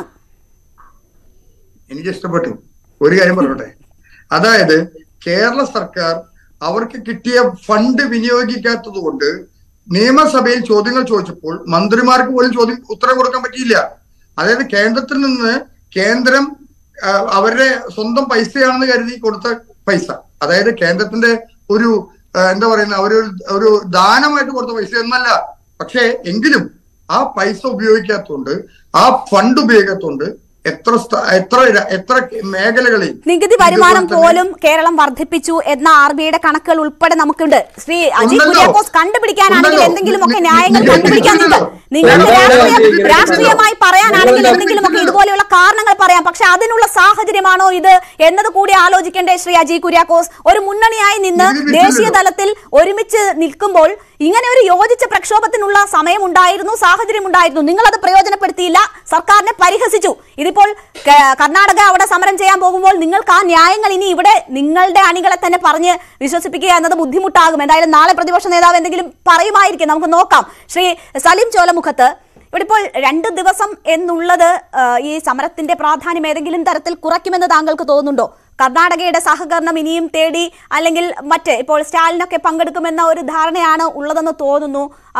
എനിക്ക് ഇഷ്ടപ്പെട്ടു. ഒരു കാര്യം പറയട്ടെ. അതായത് കേരള സർക്കാർ അവർക്ക് കിട്ടിയ ഫണ്ട് വിനിയോഗിക്കാത്തത് കൊണ്ട് നിയമസഭയിൽ ചോദ്യങ്ങൾ ചോദിച്ചപ്പോൾ മന്ത്രിമാർക്ക് പോലും ചോദ്യം ഉത്തരം കൊടുക്കാൻ പറ്റിയില്ല. അതായത് കേന്ദ്രത്തിൽ നിന്ന് കേന്ദ്രം അവരുടെ സ്വന്തം പൈസയാണെന്ന് കരുതി കൊടുത്ത പൈസ, അതായത് കേന്ദ്രത്തിന്റെ ഒരു എന്താ പറയുന്ന ഒരു ഒരു ദാനമായിട്ട് കൊടുത്ത പൈസ ഒന്നല്ല. പക്ഷേ എങ്കിലും ആ പൈസ ഉപയോഗിക്കാത്തതുകൊണ്ട്, ആ ഫണ്ട് ഉപയോഗിക്കാത്തതുകൊണ്ട് എത്ര എത്ര എത്ര മേഖലകളിൽ നികുതി വരുമാനം പോലും കേരളം വർദ്ധിപ്പിച്ചു എന്ന ആർ ബി ഐയുടെ കണക്കുകൾ ഉൾപ്പെടെ നമുക്കുണ്ട്. ശ്രീ അജിത് കുര്യാക്കോസ്, കണ്ടുപിടിക്കാനാണെങ്കിൽ എന്തെങ്കിലുമൊക്കെ ന്യായങ്ങൾ കണ്ടുപിടിക്കാൻ നിങ്ങൾക്ക് രാഷ്ട്രീയ രാഷ്ട്രീയമായി പറയാനാണെങ്കിൽ എന്തെങ്കിലുമൊക്കെ ഇതുപോലെയുള്ള കാരണങ്ങൾ പറയാം. പക്ഷെ അതിനുള്ള സാഹചര്യമാണോ ഇത് എന്നത് കൂടി ആലോചിക്കേണ്ടേ ശ്രീ അജിത് കുര്യാക്കോസ്? ഒരു മുന്നണിയായി നിന്ന് ദേശീയ തലത്തിൽ ഒരുമിച്ച് നിൽക്കുമ്പോൾ ഇങ്ങനെ ഒരു യോജിച്ച പ്രക്ഷോഭത്തിനുള്ള സമയമുണ്ടായിരുന്നു, സാഹചര്യം ഉണ്ടായിരുന്നു. നിങ്ങൾ അത് പ്രയോജനപ്പെടുത്തിയില്ല, സർക്കാരിനെ പരിഹസിച്ചു. ഇതിപ്പോൾ കർണാടക അവിടെ സമരം ചെയ്യാൻ പോകുമ്പോൾ നിങ്ങൾക്ക് ആ ന്യായങ്ങൾ ഇനി ഇവിടെ നിങ്ങളുടെ അണികളെ തന്നെ പറഞ്ഞ് വിശ്വസിപ്പിക്കുക എന്നത് ബുദ്ധിമുട്ടാകും. എന്തായാലും നാളെ പ്രതിപക്ഷ നേതാവ് എന്തെങ്കിലും പറയുമായിരിക്കും, നമുക്ക് നോക്കാം. ശ്രീ സലിം ചോലമുഖത്ത്, ഇവിടെ ഇപ്പോൾ രണ്ട് ദിവസം എന്നുള്ളത് ഈ സമരത്തിന്റെ പ്രാധാന്യം ഏതെങ്കിലും തരത്തിൽ കുറയ്ക്കുമെന്ന് താങ്കൾക്ക് തോന്നുന്നുണ്ടോ? കർണാടകയുടെ സഹകരണം ഇനിയും തേടി, അല്ലെങ്കിൽ മറ്റ് ഇപ്പോൾ സ്റ്റാലിനൊക്കെ പങ്കെടുക്കുമെന്ന ഒരു ധാരണയാണ് ഉള്ളതെന്ന് തോന്നുന്നു.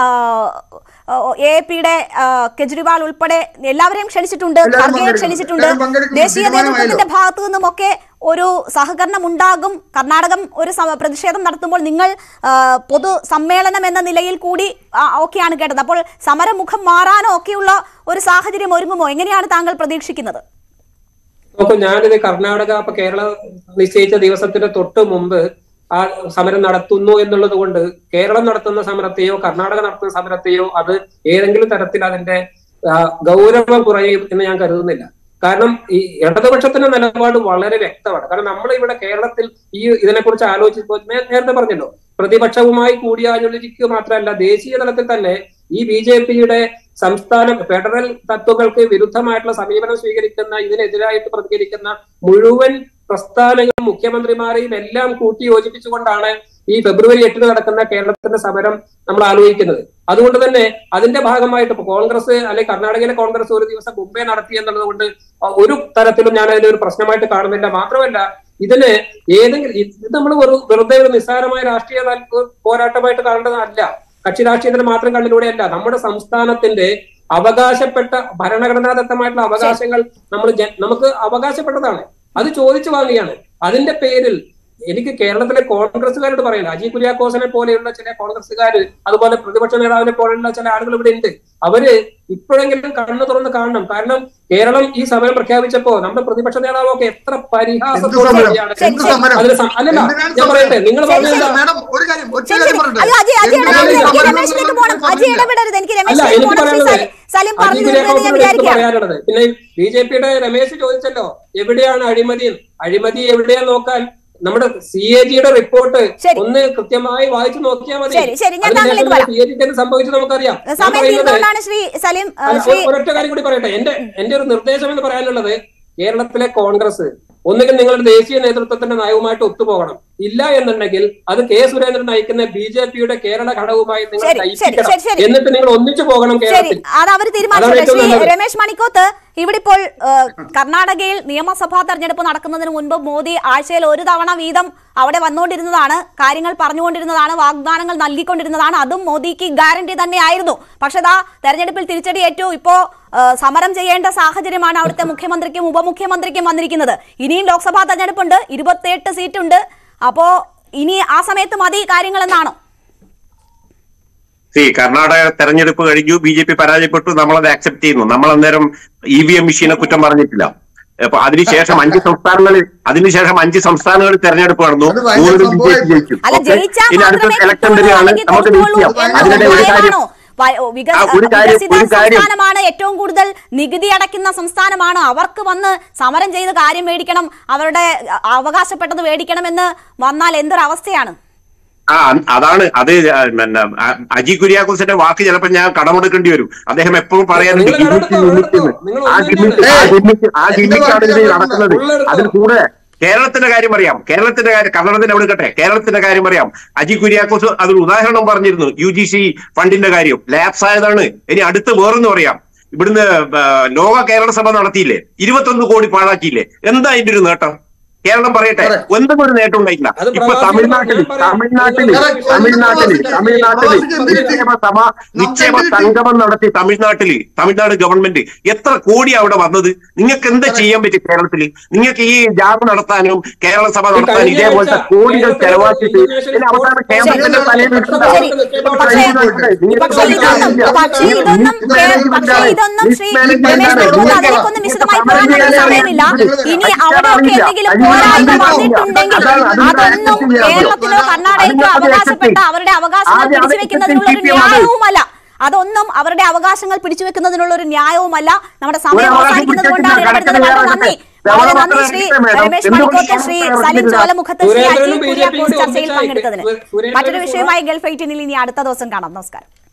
എ പിയുടെ കെജ്രിവാൾ ഉൾപ്പെടെ എല്ലാവരെയും ക്ഷണിച്ചിട്ടുണ്ട്, ഖർഗെയെ ക്ഷണിച്ചിട്ടുണ്ട്. ദേശീയ നേതൃത്വത്തിന്റെ ഭാഗത്തു നിന്നുമൊക്കെ ഒരു സഹകരണം ഉണ്ടാകും. കർണാടകം ഒരു പ്രതിഷേധം നടത്തുമ്പോൾ നിങ്ങൾ പൊതു സമ്മേളനം എന്ന നിലയിൽ കൂടി ഒക്കെയാണ് കേട്ടത്. അപ്പോൾ സമരമുഖം മാറാനോ ഒക്കെയുള്ള ഒരു സാഹചര്യം ഒരുങ്ങുമോ? എങ്ങനെയാണ് താങ്കൾ പ്രതീക്ഷിക്കുന്നത്? നോക്കൂ, ഞാനിത് കർണാടക അപ്പൊ കേരള നിശ്ചയിച്ച ദിവസത്തിന്റെ തൊട്ട് മുമ്പ് ആ സമരം നടത്തുന്നു എന്നുള്ളത് കൊണ്ട് കേരളം നടത്തുന്ന സമരത്തെയോ കർണാടക നടത്തുന്ന സമരത്തെയോ അത് ഏതെങ്കിലും തരത്തിൽ അതിന്റെ ഗൗരവം കുറയും എന്ന് ഞാൻ കരുതുന്നില്ല. കാരണം ഈ ഇടതുപക്ഷത്തിന്റെ നിലപാട് വളരെ വ്യക്തമാണ്. കാരണം നമ്മൾ ഇവിടെ കേരളത്തിൽ ഈ ഇതിനെക്കുറിച്ച് ആലോചിച്ചപ്പോൾ നേരത്തെ പറഞ്ഞല്ലോ, പ്രതിപക്ഷവുമായി കൂടിയാലോചിക്കുക മാത്രമല്ല ദേശീയ തലത്തിൽ തന്നെ ഈ ബി ജെ പിയുടെ സംസ്ഥാന ഫെഡറൽ തത്വങ്ങൾക്ക് വിരുദ്ധമായിട്ടുള്ള സമീപനം സ്വീകരിക്കുന്ന ഇതിനെതിരായിട്ട് പ്രതികരിക്കുന്ന മുഴുവൻ പ്രസ്ഥാനങ്ങളും മുഖ്യമന്ത്രിമാരെയും എല്ലാം കൂട്ടി യോജിപ്പിച്ചുകൊണ്ടാണ് ഈ ഫെബ്രുവരി എട്ടിന് നടക്കുന്ന കേരളത്തിന്റെ സമരം നമ്മൾ ആലോചിക്കുന്നത്. അതുകൊണ്ട് തന്നെ അതിന്റെ ഭാഗമായിട്ട് ഇപ്പൊ കോൺഗ്രസ് അല്ലെങ്കിൽ കർണാടകയിലെ കോൺഗ്രസ് ഒരു ദിവസം മുമ്പേ നടത്തി എന്നുള്ളത് കൊണ്ട് ഒരു തരത്തിലും ഞാൻ അതിനെ ഒരു പ്രശ്നമായിട്ട് കാണുന്നില്ല. മാത്രമല്ല ഇതിന് ഏതെങ്കിലും ഇത് നമ്മൾ വെറുതെ ഒരു നിസ്സാരമായ രാഷ്ട്രീയ പോരാട്ടമായിട്ട് കാണേണ്ടതല്ല, കക്ഷി രാഷ്ട്രീയത്തിന് മാത്രം കണ്ണിലൂടെയല്ല. നമ്മുടെ സംസ്ഥാനത്തിന്റെ അവകാശപ്പെട്ട ഭരണഘടനാദത്തമായിട്ടുള്ള അവകാശങ്ങൾ നമ്മൾ നമുക്ക് അവകാശപ്പെട്ടതാണ്, അത് ചോദിച്ചു വാങ്ങിയാണ്. അതിന്റെ പേരിൽ എനിക്ക് കേരളത്തിലെ കോൺഗ്രസ്സുകാരോട് പറയാം, അജി കുര്യാക്കോസിനെ പോലെയുള്ള ചില കോൺഗ്രസ്സുകാർ, അതുപോലെ പ്രതിപക്ഷ നേതാവിനെ പോലെയുള്ള ചില ആളുകൾ ഇവിടെ ഉണ്ട്. അവര് ഇപ്പോഴെങ്കിലും കണ്ണു തുറന്ന് കാണണം. കാരണം കേരളം ഈ സമരം പ്രഖ്യാപിച്ചപ്പോ നമ്മുടെ പ്രതിപക്ഷ നേതാവൊക്കെ എത്ര പരിഹാസത്തോടെയാണ്. അതിന് അല്ലല്ല ഞാൻ പറയട്ടെ, നിങ്ങൾ പറഞ്ഞത് പറയാനുള്ളത്. പിന്നെ ബി ജെ പിയുടെ രമേശ് ചോദിച്ചല്ലോ എവിടെയാണ് അഴിമതി, അഴിമതി എവിടെയാ നോക്കാൻ നമ്മുടെ സി എ ജിയുടെ റിപ്പോർട്ട് ഒന്ന് കൃത്യമായി വായിച്ചു നോക്കിയാൽ മതി. സി എ ജിക്ക് സംഭവിച്ചത് നമുക്കറിയാം. ഒരൊറ്റ കാര്യം കൂടി പറയട്ടെ, എന്റെ എന്റെ ഒരു നിർദ്ദേശം എന്ന് പറയാനുള്ളത്, കേരളത്തിലെ കോൺഗ്രസ് ഒന്നുകിൽ നിങ്ങളുടെ ദേശീയ നേതൃത്വത്തിന്റെ നയവുമായിട്ട് ഒത്തുപോകണം, ഇല്ല എന്നുണ്ടെങ്കിൽ അത് കെ സുരേന്ദ്രൻ നയിക്കുന്ന ബി ജെ പിയുടെ കേരള ഘടകവുമായി നിങ്ങൾ നയിക്കണം, എന്നിട്ട് നിങ്ങൾ ഒന്നിച്ചു പോകണം കേരളത്തിൽ. അത് അവർ തീരുമാനിച്ചു. രമേശ് മണിക്കോത്ത്, ഇവിടെ ഇപ്പോൾ കർണാടകയിൽ നിയമസഭാ തെരഞ്ഞെടുപ്പ് നടക്കുന്നതിന് മുൻപ് മോദി ആഴ്ചയിൽ ഒരു തവണ വീതം അവിടെ വന്നുകൊണ്ടിരുന്നതാണ്, കാര്യങ്ങൾ പറഞ്ഞുകൊണ്ടിരുന്നതാണ്, വാഗ്ദാനങ്ങൾ നൽകിക്കൊണ്ടിരുന്നതാണ്. അതും മോദിക്ക് ഗ്യാരണ്ടി തന്നെയായിരുന്നു. പക്ഷെ ദാ തെരഞ്ഞെടുപ്പിൽ തിരിച്ചടിയേറ്റു. ഇപ്പോ സമരം ചെയ്യേണ്ട സാഹചര്യമാണ് അവിടുത്തെ മുഖ്യമന്ത്രിക്കും ഉപമുഖ്യമന്ത്രിക്കും വന്നിരിക്കുന്നത്. ഇനിയും ലോക്സഭാ തെരഞ്ഞെടുപ്പുണ്ട്, ഇരുപത്തിയെട്ട് സീറ്റുണ്ട്. അപ്പോ ഇനി ആ സമയത്ത് മതി കാര്യങ്ങൾ എന്നാണോ? സി കർണാടക തെരഞ്ഞെടുപ്പ് കഴിഞ്ഞു, ബി ജെ പി പരാജയപ്പെട്ടു, നമ്മളത് അക്സെപ്റ്റ് ചെയ്യുന്നു. നമ്മൾ അന്നേരം ഇ വി എം മെഷീനെ കുറ്റം പറഞ്ഞിട്ടില്ല. അപ്പൊ അതിനുശേഷം അഞ്ച് സംസ്ഥാനങ്ങളിൽ അതിനുശേഷം അഞ്ച് സംസ്ഥാനങ്ങളിൽ തെരഞ്ഞെടുപ്പ് നടന്നു, മൂന്നിലും ബി ജെ പി ജയിച്ചു. ഇനി അടുത്ത ഇലക്ഷൻ വരെയാണ് നമുക്ക് വെയിറ്റ് ചെയ്യാം. അതിനിടെ ഒരു കാര്യം സംസ്ഥാനമാണ്, ഏറ്റവും കൂടുതൽ നികുതി അടയ്ക്കുന്ന സംസ്ഥാനമാണ്. അവർക്ക് വന്ന് സമരം ചെയ്ത് കാര്യം മേടിക്കണം, അവരുടെ അവകാശപ്പെട്ടത് മേടിക്കണമെന്ന് വന്നാൽ എന്തൊരവസ്ഥയാണ്? ആ അതാണ് അത്. പിന്നെ അജി കുര്യാക്കോസിന്റെ വാക്ക് ചിലപ്പോൾ ഞാൻ കടമെടുക്കേണ്ടി വരും. അദ്ദേഹം എപ്പോഴും പറയാറുണ്ട് ഗിമ്മിക്ക് ഗിമ്മിക്ക് ആ ഗിമ്മിക്ക് ആ ഗിമ്മിക്ക് ആ ഗിമ്മിക്കാണ് ഇത് നടക്കുന്നത്. അതിൽ കൂടെ കേരളത്തിന്റെ കാര്യം അറിയാം, കേരളത്തിന്റെ കാര്യം കർണാടകത്തിന്റെ അവിടെ കട്ടെ കേരളത്തിന്റെ കാര്യം അറിയാം. അജി കുര്യാക്കോസ് അതൊരു ഉദാഹരണം പറഞ്ഞിരുന്നു. യു ജി സി ഫണ്ടിന്റെ കാര്യം ലാപ്സ് ആയതാണ്. ഇനി അടുത്ത് വേറൊന്നും പറയാം. ഇവിടുന്ന് ലോക കേരള സഭ നടത്തിയില്ലേ, ഇരുപത്തൊന്ന് കോടി പാഴാക്കിയില്ലേ, എന്താ അതിന്റെ ഒരു നേട്ടം? കേരളം പറയട്ടെ, എന്തെങ്കിലും ഒരു നേട്ടം ഉണ്ടായില്ല. ഇപ്പൊ തമിഴ്നാട്ടില് തമിഴ്നാട്ടില് തമിഴ്നാട്ടില് തമിഴ്നാട്ടില് നിക്ഷേപ സമ നിക്ഷേപ സംഗമം നടത്തി തമിഴ്നാട്ടില് തമിഴ്നാട് ഗവൺമെന്റ് എത്ര കോടിയാ അവിടെ വന്നത്? നിങ്ങൾക്ക് എന്താ ചെയ്യാൻ പറ്റും കേരളത്തില്? നിങ്ങൾക്ക് ഈ ജാഥ നടത്താനും കേരള സഭ നടത്താനും ഇതേപോലത്തെ കോടികൾ ചെലവാക്കിയിട്ട് പിന്നെ അവസാനം കേരളത്തിന്റെ തലയിൽ വന്നിട്ടുണ്ടെങ്കിൽ അതൊന്നും കേരളത്തിലോ കർണാടകയ്ക്കോ അവകാശപ്പെട്ട അവരുടെ അവകാശങ്ങൾ പിടിച്ചുവെക്കുന്നതിനുള്ള ഒരു ന്യായവുമല്ല. അതൊന്നും അവരുടെ അവകാശങ്ങൾ പിടിച്ചുവെക്കുന്നതിനുള്ള ഒരു ന്യായവുമല്ല. നമ്മുടെ സമയം അവസാനിക്കുന്നത് കൊണ്ടാണ് ഇടപെടുന്നത്. വളരെ നന്ദി, വളരെ നന്ദി ശ്രീ രമേശ് മണിക്കോത്ത്, ശ്രീ സലിം ചോലമുഖത്ത്, ശ്രീ അജി കുര്യാക്കോസ് ചർച്ചയിൽ പങ്കെടുത്തതിന്. മറ്റൊരു വിഷയമായി ഗൾഫ് എയ്റ്റീനിൽ ഇനി അടുത്ത ദിവസം കാണാം. നമസ്കാരം.